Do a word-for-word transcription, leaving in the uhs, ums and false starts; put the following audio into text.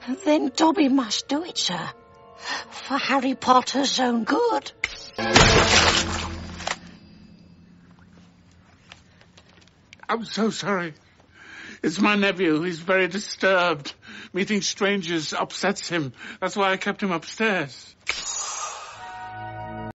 Then Dobby must do it, sir. For Harry Potter's own good. I'm so sorry. It's my nephew. He's very disturbed. Meeting strangers upsets him. That's why I kept him upstairs.